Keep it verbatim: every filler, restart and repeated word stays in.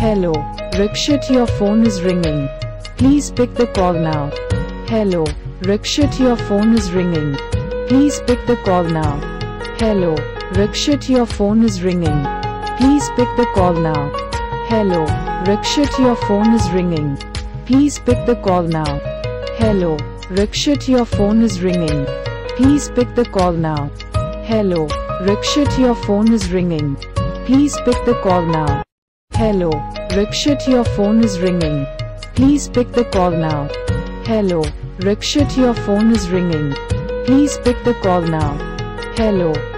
Hello, Rakshith, your phone is ringing. Please pick the call now. Hello, Rakshith, your phone is ringing. Please pick the call now. Hello, Rakshith, your phone is ringing. Please pick the call now. Hello, Rakshith, your phone is ringing. Please pick the call now. Hello, Rakshith, your phone is ringing. Please pick the call now. Hello, Rakshith, your phone is ringing. Please pick the call now. Hello, Rakshith, your phone is ringing. Please pick the call now. Hello, Rakshith, your phone is ringing. Please pick the call now. Hello,